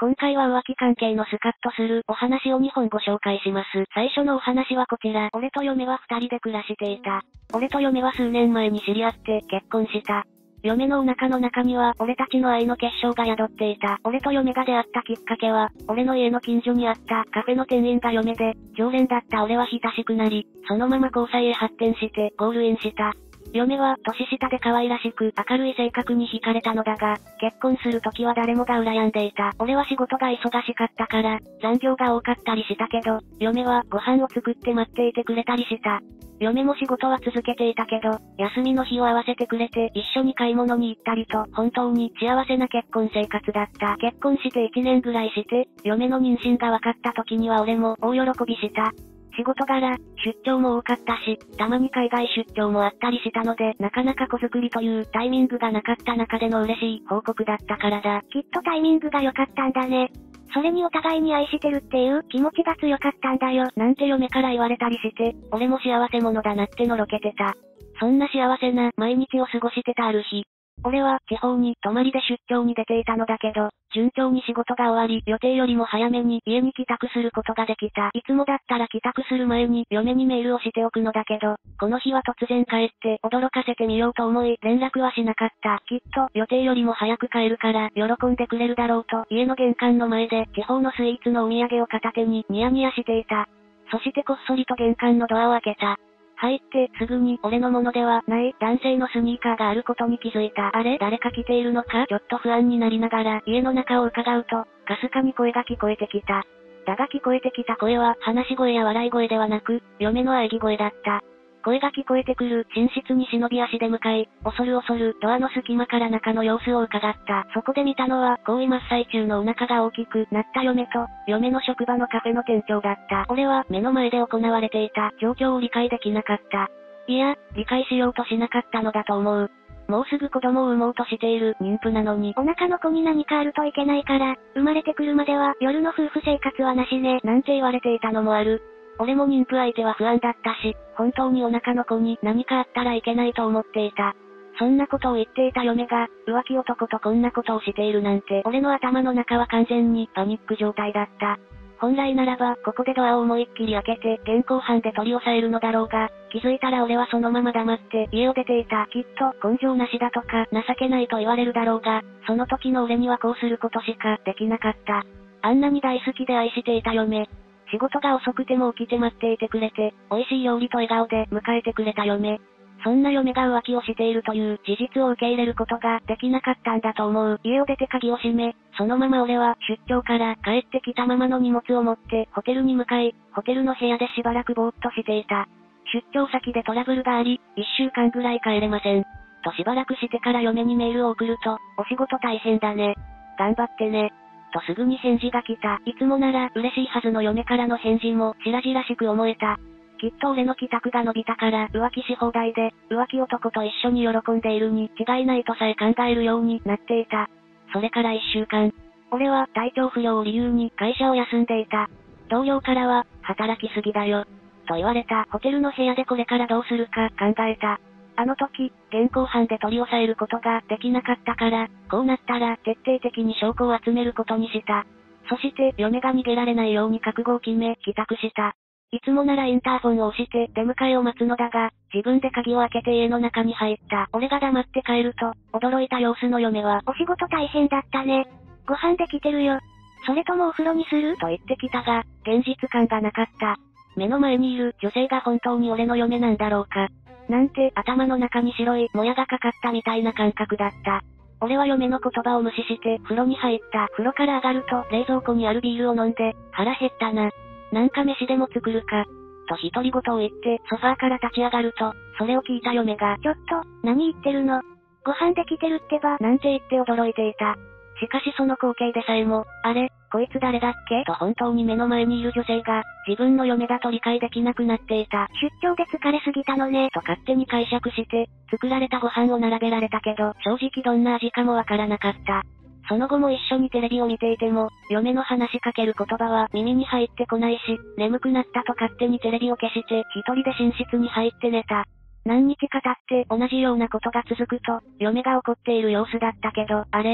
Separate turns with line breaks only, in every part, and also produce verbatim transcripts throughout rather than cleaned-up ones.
今回は浮気関係のスカッとするお話をにほんご紹介します。最初のお話はこちら。俺と嫁は二人で暮らしていた。俺と嫁は数年前に知り合って結婚した。嫁のお腹の中には俺たちの愛の結晶が宿っていた。俺と嫁が出会ったきっかけは、俺の家の近所にあったカフェの店員が嫁で、常連だった俺は親しくなり、そのまま交際へ発展してゴールインした。嫁は年下で可愛らしく明るい性格に惹かれたのだが、結婚するときは誰もが羨んでいた。俺は仕事が忙しかったから、残業が多かったりしたけど、嫁はご飯を作って待っていてくれたりした。嫁も仕事は続けていたけど、休みの日を合わせてくれて一緒に買い物に行ったりと、本当に幸せな結婚生活だった。結婚していちねんぐらいして、嫁の妊娠が分かった時には俺も大喜びした。仕事柄、出張も多かったし、たまに海外出張もあったりしたので、なかなか子作りというタイミングがなかった中での嬉しい報告だったからだ。
きっとタイミングが良かったんだね。それにお互いに愛してるっていう気持ちが強かったんだよ。
なんて嫁から言われたりして、俺も幸せ者だなってのろけてた。そんな幸せな毎日を過ごしてたある日。俺は地方に泊まりで出張に出ていたのだけど、順調に仕事が終わり、予定よりも早めに家に帰宅することができた。いつもだったら帰宅する前に嫁にメールをしておくのだけど、この日は突然帰って驚かせてみようと思い連絡はしなかった。きっと予定よりも早く帰るから喜んでくれるだろうと家の玄関の前で地方のスイーツのお土産を片手にニヤニヤしていた。そしてこっそりと玄関のドアを開けた。入ってすぐに俺のものではない男性のスニーカーがあることに気づいた。あれ誰か来ているのかちょっと不安になりながら家の中を伺うと、かすかに声が聞こえてきた。だが聞こえてきた声は話し声や笑い声ではなく、嫁の喘ぎ声だった。声が聞こえてくる寝室に忍び足で向かい、恐る恐るドアの隙間から中の様子を伺った。そこで見たのは、行為真っ最中のお腹が大きくなった嫁と、嫁の職場のカフェの店長だった。俺は目の前で行われていた状況を理解できなかった。いや、理解しようとしなかったのだと思う。もうすぐ子供を産もうとしている妊婦なのに。
お腹の子に何かあるといけないから、生まれてくるまでは夜の夫婦生活はなしね。
なんて言われていたのもある。俺も妊婦相手は不安だったし、本当にお腹の子に何かあったらいけないと思っていた。そんなことを言っていた嫁が、浮気男とこんなことをしているなんて、俺の頭の中は完全にパニック状態だった。本来ならば、ここでドアを思いっきり開けて、現行犯で取り押さえるのだろうが、気づいたら俺はそのまま黙って家を出ていた。きっと、根性なしだとか、情けないと言われるだろうが、その時の俺にはこうすることしかできなかった。あんなに大好きで愛していた嫁。仕事が遅くても起きて待っていてくれて、美味しい料理と笑顔で迎えてくれた嫁。そんな嫁が浮気をしているという事実を受け入れることができなかったんだと思う。家を出て鍵を閉め、そのまま俺は出張から帰ってきたままの荷物を持ってホテルに向かい、ホテルの部屋でしばらくぼーっとしていた。出張先でトラブルがあり、一週間ぐらい帰れません。としばらくしてから嫁にメールを送ると、お仕事大変だね。頑張ってね。とすぐに返事が来た。いつもなら嬉しいはずの嫁からの返事も白々しく思えた。きっと俺の帰宅が伸びたから浮気し放題で、浮気男と一緒に喜んでいるに違いないとさえ考えるようになっていた。それから一週間。俺は体調不良を理由に会社を休んでいた。同僚からは、働きすぎだよ。と言われた。ホテルの部屋でこれからどうするか考えた。あの時、現行犯で取り押さえることができなかったから、こうなったら徹底的に証拠を集めることにした。そして、嫁が逃げられないように覚悟を決め、帰宅した。いつもならインターフォンを押して出迎えを待つのだが、自分で鍵を開けて家の中に入った。俺が黙って帰ると、驚いた様子の嫁は、
お仕事大変だったね。ご飯できてるよ。それともお風呂にする
と言ってきたが、現実感がなかった。目の前にいる女性が本当に俺の嫁なんだろうか。なんて頭の中に白いもやがかかったみたいな感覚だった。俺は嫁の言葉を無視して風呂に入った。風呂から上がると冷蔵庫にあるビールを飲んで、腹減ったな。なんか飯でも作るか。と独り言を言ってソファーから立ち上がると、それを聞いた嫁が、
ちょっと、何言ってるの？ご飯できてるってば、
なんて言って驚いていた。しかしその光景でさえも、あれ、こいつ誰だっけと本当に目の前にいる女性が、自分の嫁だと理解できなくなっていた。
出張で疲れすぎたのね。
と勝手に解釈して、作られたご飯を並べられたけど、正直どんな味かもわからなかった。その後も一緒にテレビを見ていても、嫁の話しかける言葉は耳に入ってこないし、眠くなったと勝手にテレビを消して、一人で寝室に入って寝た。何日か経って同じようなことが続くと、嫁が怒っている様子だったけど、あれ、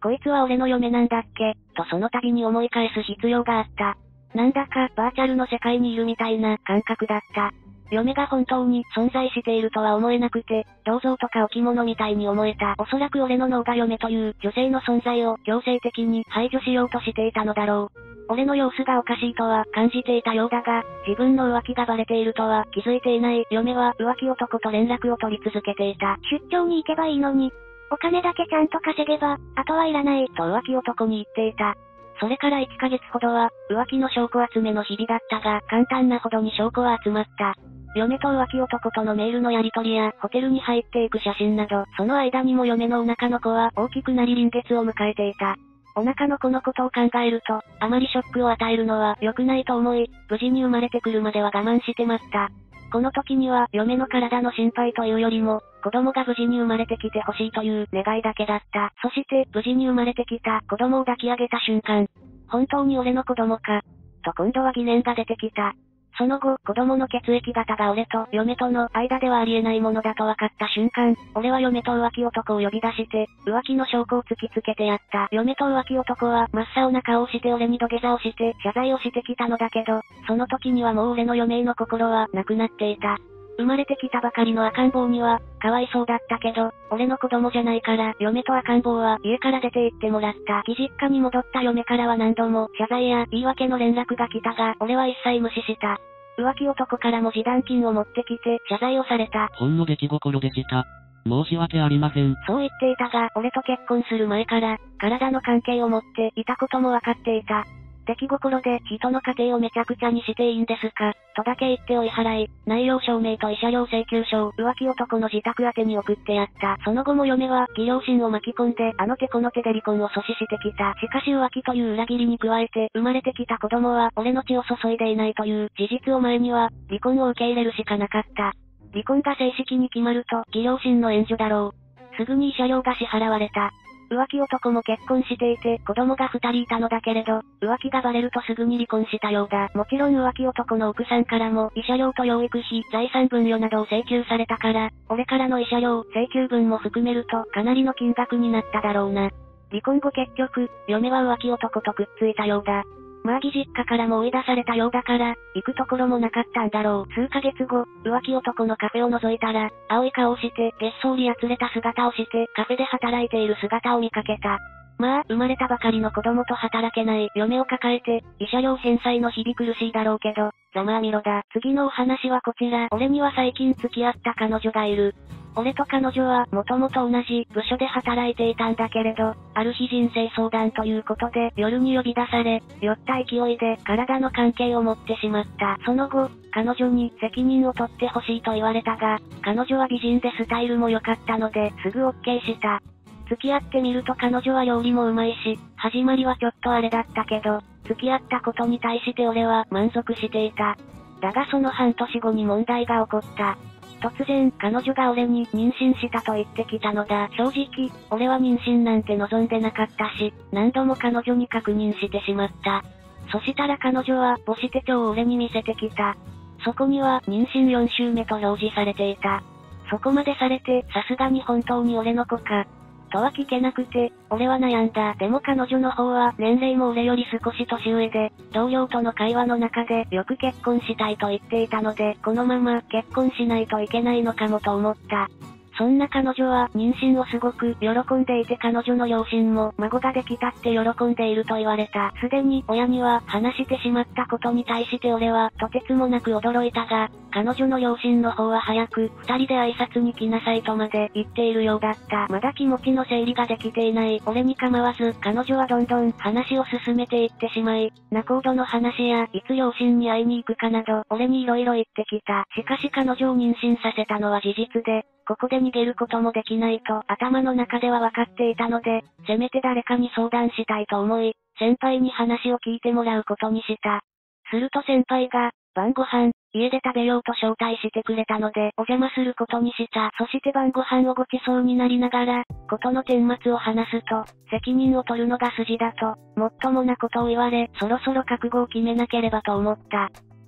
こいつは俺の嫁なんだっけ、とその度に思い返す必要があった。なんだかバーチャルの世界にいるみたいな感覚だった。嫁が本当に存在しているとは思えなくて、銅像とか置物みたいに思えた。おそらく俺の脳が嫁という女性の存在を強制的に排除しようとしていたのだろう。俺の様子がおかしいとは感じていたようだが、自分の浮気がバレているとは気づいていない嫁は浮気男と連絡を取り続けていた。
出張に行けばいいのに、お金だけちゃんと稼げば、あとはいらない、
と浮気男に言っていた。それからいっかげつほどは、浮気の証拠集めの日々だったが、簡単なほどに証拠は集まった。嫁と浮気男とのメールのやり取りや、ホテルに入っていく写真など、その間にも嫁のお腹の子は大きくなり臨月を迎えていた。お腹の子のことを考えると、あまりショックを与えるのは良くないと思い、無事に生まれてくるまでは我慢して待った。この時には、嫁の体の心配というよりも、子供が無事に生まれてきてほしいという願いだけだった。そして、無事に生まれてきた子供を抱き上げた瞬間、本当に俺の子供か、と今度は疑念が出てきた。その後、子供の血液型が俺と嫁との間ではありえないものだと分かった瞬間、俺は嫁と浮気男を呼び出して、浮気の証拠を突きつけてやった。嫁と浮気男は真っ青な顔をして俺に土下座をして、謝罪をしてきたのだけど、その時にはもう俺の嫁への心はなくなっていた。生まれてきたばかりの赤ん坊には、かわいそうだったけど、俺の子供じゃないから、嫁と赤ん坊は家から出て行ってもらった。義実家に戻った嫁からは何度も謝罪や言い訳の連絡が来たが、俺は一切無視した。浮気男からも示談金を持ってきて謝罪をされた。
ほんの出来心でした。申し訳ありません。
そう言っていたが、俺と結婚する前から、体の関係を持っていたことも分かっていた。出来心で人の家庭をめちゃくちゃにしていいんですか、とだけ言って追い払い、内容証明と慰謝料請求書を浮気男の自宅宛てに送ってやった。その後も嫁は義両親を巻き込んであの手この手で離婚を阻止してきた。しかし浮気という裏切りに加えて、生まれてきた子供は俺の血を注いでいないという事実を前には、離婚を受け入れるしかなかった。離婚が正式に決まると、義両親の援助だろう。すぐに慰謝料が支払われた。浮気男も結婚していて子供が二人いたのだけれど、浮気がバレるとすぐに離婚したようだ。もちろん浮気男の奥さんからも慰謝料と養育費、財産分与などを請求されたから、俺からの慰謝料、請求分も含めるとかなりの金額になっただろうな。離婚後結局、嫁は浮気男とくっついたようだ。まあ義実家からも追い出されたようだから、行くところもなかったんだろう。数ヶ月後、浮気男のカフェを覗いたら、青い顔をして、げっそりやつれた姿をして、カフェで働いている姿を見かけた。まあ、生まれたばかりの子供と働けない嫁を抱えて、慰謝料返済の日々苦しいだろうけど、ざまあみろだ。次のお話はこちら。俺には最近付き合った彼女がいる。俺と彼女はもともと同じ部署で働いていたんだけれど、ある日人生相談ということで夜に呼び出され、酔った勢いで体の関係を持ってしまった。その後、彼女に責任を取ってほしいと言われたが、彼女は美人でスタイルも良かったので、すぐ OK した。付き合ってみると彼女は料理もうまいし、始まりはちょっとあれだったけど、付き合ったことに対して俺は満足していた。だがその半年後に問題が起こった。突然、彼女が俺に妊娠したと言ってきたのだ。正直、俺は妊娠なんて望んでなかったし、何度も彼女に確認してしまった。そしたら彼女は母子手帳を俺に見せてきた。そこには妊娠よん週目と表示されていた。そこまでされて、さすがに本当に俺の子か。とは聞けなくて、俺は悩んだ。でも彼女の方は年齢も俺より少し年上で、同僚との会話の中でよく結婚したいと言っていたので、このまま結婚しないといけないのかもと思った。そんな彼女は妊娠をすごく喜んでいて彼女の両親も孫ができたって喜んでいると言われた。すでに親には話してしまったことに対して俺はとてつもなく驚いたが、彼女の両親の方は早く二人で挨拶に来なさいとまで言っているようだった。まだ気持ちの整理ができていない俺に構わず彼女はどんどん話を進めていってしまい、仲人の話やいつ両親に会いに行くかなど俺に色々言ってきた。しかし彼女を妊娠させたのは事実で、ここで逃げることもできないと頭の中では分かっていたので、せめて誰かに相談したいと思い、先輩に話を聞いてもらうことにした。すると先輩が、晩ご飯、家で食べようと招待してくれたので、お邪魔することにした。そして晩ご飯をごちそうになりながら、ことの顛末を話すと、責任を取るのが筋だと、もっともなことを言われ、そろそろ覚悟を決めなければと思った。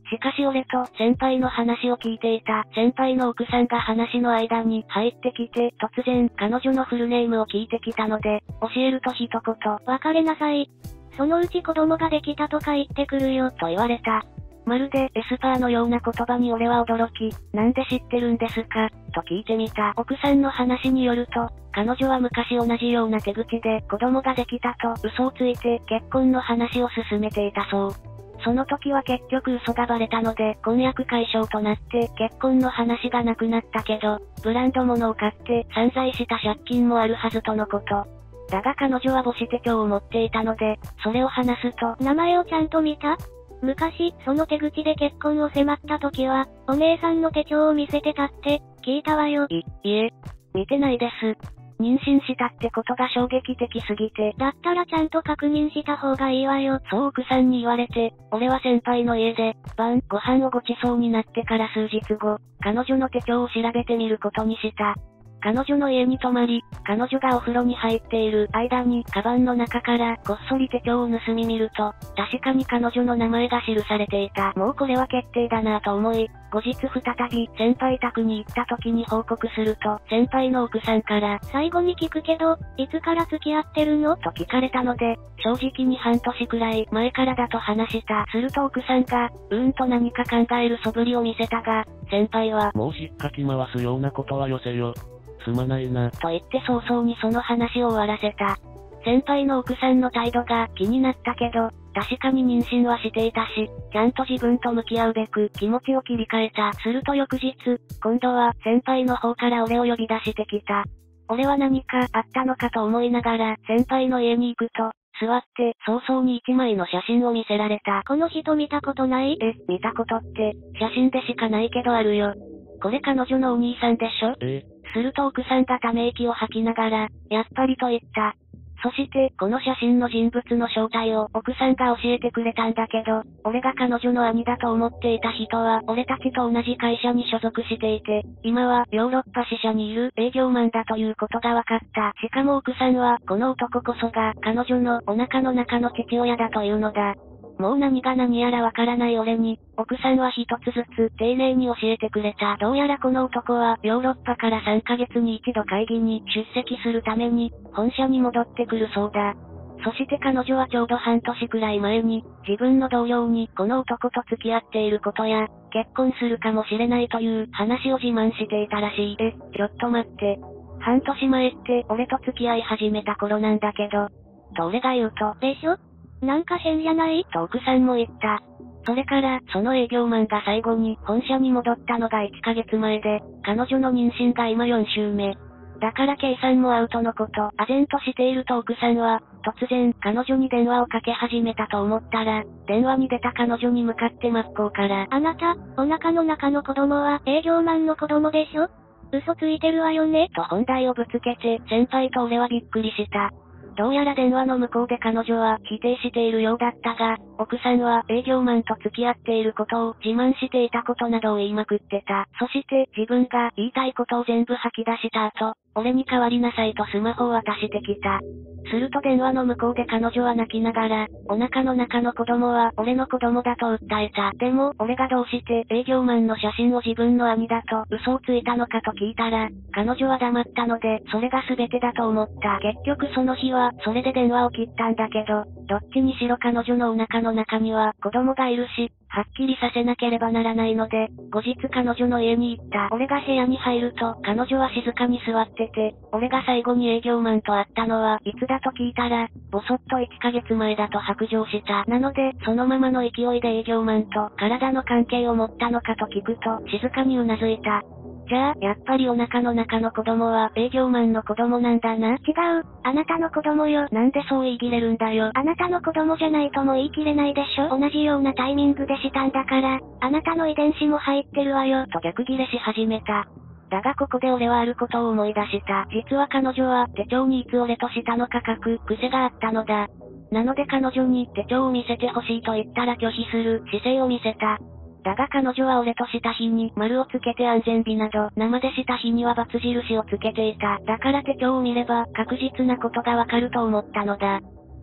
しかし俺と先輩の話を聞いていた先輩の奥さんが話の間に入ってきて突然彼女のフルネームを聞いてきたので、教えると一言、
別れなさい。そのうち子供ができたとか言ってくるよ、
と言われた。まるでエスパーのような言葉に俺は驚き、なんで知ってるんですかと聞いてみた。奥さんの話によると、彼女は昔同じような手口で子供ができたと嘘をついて結婚の話を進めていたそう。その時は結局嘘がバレたので婚約解消となって結婚の話がなくなったけど、ブランド物を買って散財した借金もあるはずとのこと。だが彼女は母子手帳を持っていたので、それを話すと、
名前をちゃんと見た？昔、その手口で結婚を迫った時は、お姉さんの手帳を見せてたって、聞いたわよ。
い、いえ、見てないです。妊娠したってことが衝撃的すぎて。
だったらちゃんと確認した方がいいわよ。
そう奥さんに言われて、俺は先輩の家で、晩ご飯をごちそうになってから数日後、彼女の手帳を調べてみることにした。彼女の家に泊まり、彼女がお風呂に入っている間に、カバンの中からこっそり手帳を盗み見ると、確かに彼女の名前が記されていた。もうこれは決定だなぁと思い、後日再び先輩宅に行った時に報告すると、先輩の奥さんから、
最後に聞くけど、いつから付き合ってるの？
と聞かれたので、正直に半年くらい前からだと話した。すると奥さんが、うーんと何か考える素振りを見せたが、先輩は、
もうしっかき回すようなことはよせよ。すまないな。
と言って早々にその話を終わらせた。先輩の奥さんの態度が気になったけど、確かに妊娠はしていたし、ちゃんと自分と向き合うべく気持ちを切り替えた。すると翌日、今度は先輩の方から俺を呼び出してきた。俺は何かあったのかと思いながら先輩の家に行くと、座って早々に一枚の写真を見せられた。
この人見たことない？
え、見たことって、写真でしかないけどあるよ。これ彼女のお兄さんでしょ？
ええ。
すると奥さんがため息を吐きながら、やっぱりと言った。そして、この写真の人物の正体を奥さんが教えてくれたんだけど、俺が彼女の兄だと思っていた人は、俺たちと同じ会社に所属していて、今はヨーロッパ支社にいる営業マンだということが分かった。しかも奥さんは、この男こそが彼女のお腹の中の父親だというのだ。もう何が何やらわからない俺に、奥さんは一つずつ丁寧に教えてくれた。どうやらこの男はヨーロッパからさんかげつに一度会議に出席するために、本社に戻ってくるそうだ。そして彼女はちょうど半年くらい前に、自分の同僚にこの男と付き合っていることや、結婚するかもしれないという話を自慢していたらしい。え、ちょっと待って。半年前って俺と付き合い始めた頃なんだけど、と俺が言うと、
でしょ？なんか変じゃない？
と奥さんも言った。それから、その営業マンが最後に本社に戻ったのがいっかげつまえで、彼女の妊娠が今よん週目。だから計算もアウトのこと。唖然としていると奥さんは、突然彼女に電話をかけ始めたと思ったら、電話に出た彼女に向かって真っ向から、
あなた、お腹の中の子供は営業マンの子供でしょ？嘘ついてるわよね？
と本題をぶつけて、先輩と俺はびっくりした。どうやら電話の向こうで彼女は否定しているようだったが、奥さんは営業マンと付き合っていることを自慢していたことなどを言いまくってた。そして自分が言いたいことを全部吐き出した後、俺に代わりなさいとスマホを渡してきた。すると電話の向こうで彼女は泣きながら、お腹の中の子供は俺の子供だと訴えた。でも、俺がどうして営業マンの写真を自分の兄だと嘘をついたのかと聞いたら、彼女は黙ったので、それが全てだと思った。結局その日は、それで電話を切ったんだけど、どっちにしろ彼女のお腹の中には子供がいるし、はっきりさせなければならないので、後日彼女の家に行った。俺が部屋に入ると、彼女は静かに座ってて、俺が最後に営業マンと会ったのはいつだと聞いたら、ぼそっといっかげつまえだと白状した。なので、そのままの勢いで営業マンと体の関係を持ったのかと聞くと、静かにうなずいた。じゃあ、やっぱりお腹の中の子供は営業マンの子供なんだな。
違う。あなたの子供よ。
なんでそう言い切れるんだよ。
あなたの子供じゃないとも言い切れないでしょ。同じようなタイミングでしたんだから、あなたの遺伝子も入ってるわよ。
と逆ギレし始めた。だがここで俺はあることを思い出した。実は彼女は手帳にいつ俺としたのか書く癖があったのだ。なので彼女に手帳を見せてほしいと言ったら拒否する姿勢を見せた。だが彼女は俺とした日に丸をつけて安全日など、生でした日には×印をつけていた。だから手帳を見れば確実なことがわかると思ったのだ。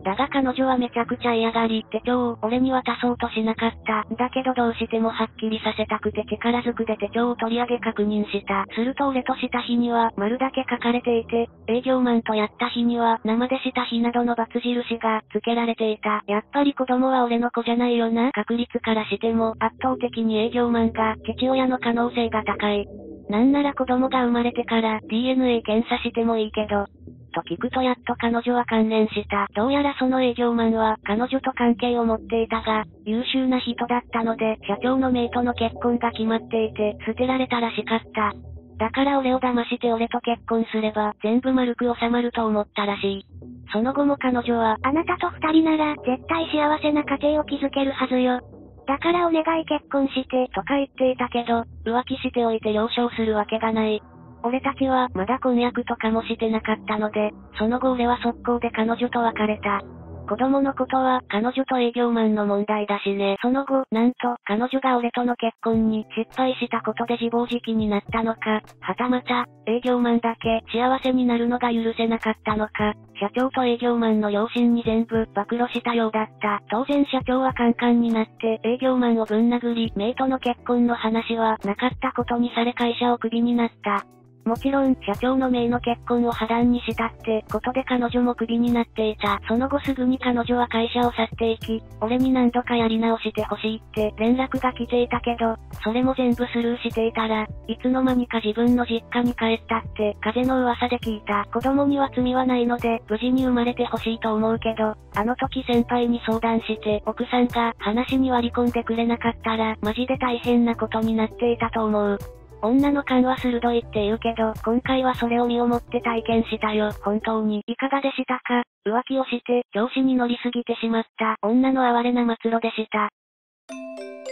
だが彼女はめちゃくちゃ嫌がり、手帳を俺に渡そうとしなかった。だけどどうしてもはっきりさせたくて力ずくで手帳を取り上げ確認した。すると俺とした日には丸だけ書かれていて、営業マンとやった日には生でした日などの×印が付けられていた。やっぱり子供は俺の子じゃないよな。確率からしても圧倒的に営業マンが父親の可能性が高い。なんなら子供が生まれてから ディーエヌエー 検査してもいいけど、と聞くとやっと彼女は関連した。どうやらその営業マンは彼女と関係を持っていたが、優秀な人だったので社長の姪との結婚が決まっていて捨てられたらしかった。だから俺を騙して俺と結婚すれば全部丸く収まると思ったらしい。その後も彼女は、
あなたと二人なら絶対幸せな家庭を築けるはずよ。だからお願い結婚して、
とか言っていたけど、浮気しておいて了承するわけがない。俺たちはまだ婚約とかもしてなかったので、その後俺は速攻で彼女と別れた。子供のことは彼女と営業マンの問題だしね。その後、なんと彼女が俺との結婚に失敗したことで自暴自棄になったのか、はたまた営業マンだけ幸せになるのが許せなかったのか、社長と営業マンの両親に全部暴露したようだった。当然社長はカンカンになって営業マンをぶん殴り、姪との結婚の話はなかったことにされ会社をクビになった。もちろん、社長の姪の結婚を破談にしたってことで彼女もクビになっていた。その後すぐに彼女は会社を去っていき、俺に何度かやり直してほしいって連絡が来ていたけど、それも全部スルーしていたら、いつの間にか自分の実家に帰ったって風の噂で聞いた。子供には罪はないので、無事に生まれてほしいと思うけど、あの時先輩に相談して、奥さんが話に割り込んでくれなかったら、マジで大変なことになっていたと思う。女の勘は鋭いって言うけど、今回はそれを身をもって体験したよ。本当に。いかがでしたか？浮気をして、調子に乗りすぎてしまった女の哀れな末路でした。